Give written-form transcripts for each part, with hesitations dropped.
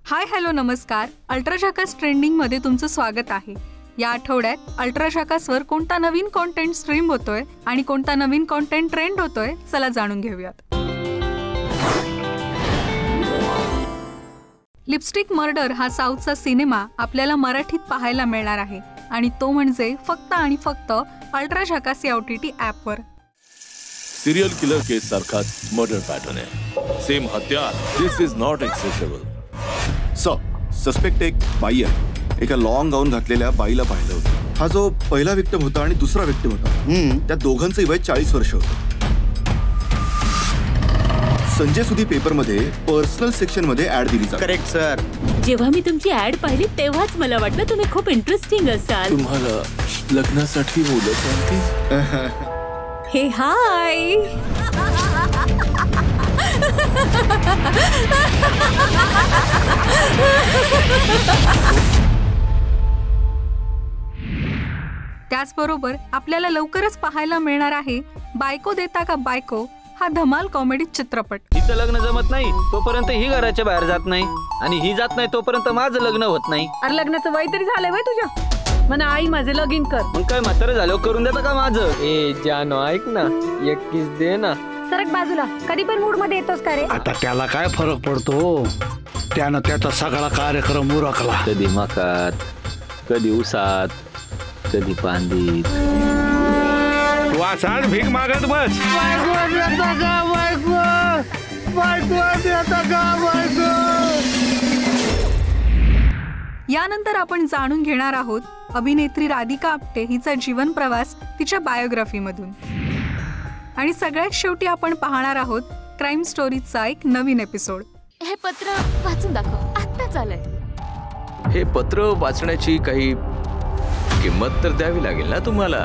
Hi hello नमस्कार. Ultra Jhakas ट्रेंडिंगमध्ये तुमचं स्वागत आहे. या आठवड्यात अल्ट्रा झाकासवर कोणता नवीन कॉन्टेंट स्ट्रीम होतोय आणि कोणता नवीन कॉन्टेंट ट्रेंड होतोय चला जाणून घेऊयात. लिपस्टिक मर्डर हा साऊथचा सिनेमा आपल्याला मराठीत पाहायला मिळणार आहे आणि तो म्हणजे फक्त आणि फक्त अल्ट्रा झाकास या OTT ॲपवर. सिरियल किलर केस सारखाच मर्डर पॅटर्न आहे. सेम हत्या. This is not acceptable. Suspect एक बाई आहे. एका लॉंग गाऊन घातलेल्या बाईला पाहिलं होतं. हा जो पहिला विक्टिम होता आणि दुसरा विक्टिम होता त्या दोघांचं वय 40 वर्ष होतं. संजय सुधी पेपरमध्ये पर्सनल सेक्शन मध्ये ऍड दिली जाते. Correct sir. जेव्हा मी तुमची ऍड पाहिली तेव्हाच मला वाटलं तुम्ही खूप इंटरेस्टिंग असाल. तुम्हाला लग्नासाठी मुलं चालतील? हे हाय. त्याचबरोबर आपल्याला लवकरच पाहायला मिळणार आहे बायको देता का बायको हा धमाल कॉमेडी चित्रपट. हिचं लग्न जमत नाही तोपर्यंत ही घराच्या बाहेर जात नाही आणि ही जात नाही तोपर्यंत माझं लग्न होत नाही. अरे लग्नाचं वय तरी झालंय वय तुझ्या. म्हणा आई माझे लगीन कर. मग काय म्हातारं झालं करून देता का माझं? ए जानो ऐक ना, एक किस दे ना. सरक बाजूला. कधी पण मूड मध्ये येतोस का रे? आता त्याला काय फरक पडतो? त्यानं त्याचा सगळा कार्यक्रम उरकला. कधी मकात, कधी उसात, कधी पांदीत. वासात भीक मागत बस. यानंतर आपण जाणून घेणार आहोत अभिनेत्री राधिका आपटे हिचा जीवन प्रवास तिच्या बायोग्राफीमधून. आणि सगळ्यात शेवटी आपण पाहणार आहोत क्राईम स्टोरीजचा एक नवीन एपिसोड. हे पत्र वाचून दाखव. आत्ताच आलंय. हे पत्र वाचण्याची काही किंमत तर द्यावी लागेल ना तुम्हाला.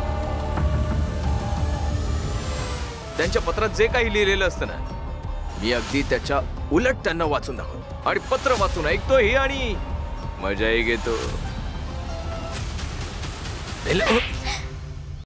त्यांच्या पत्रात जे काही लिहिलेलं असतं ना मी अगदी त्याच्या उलट त्यांना वाचून दाखवतो आणि पत्र वाचून ऐकतोही आणि मजाही घेतो.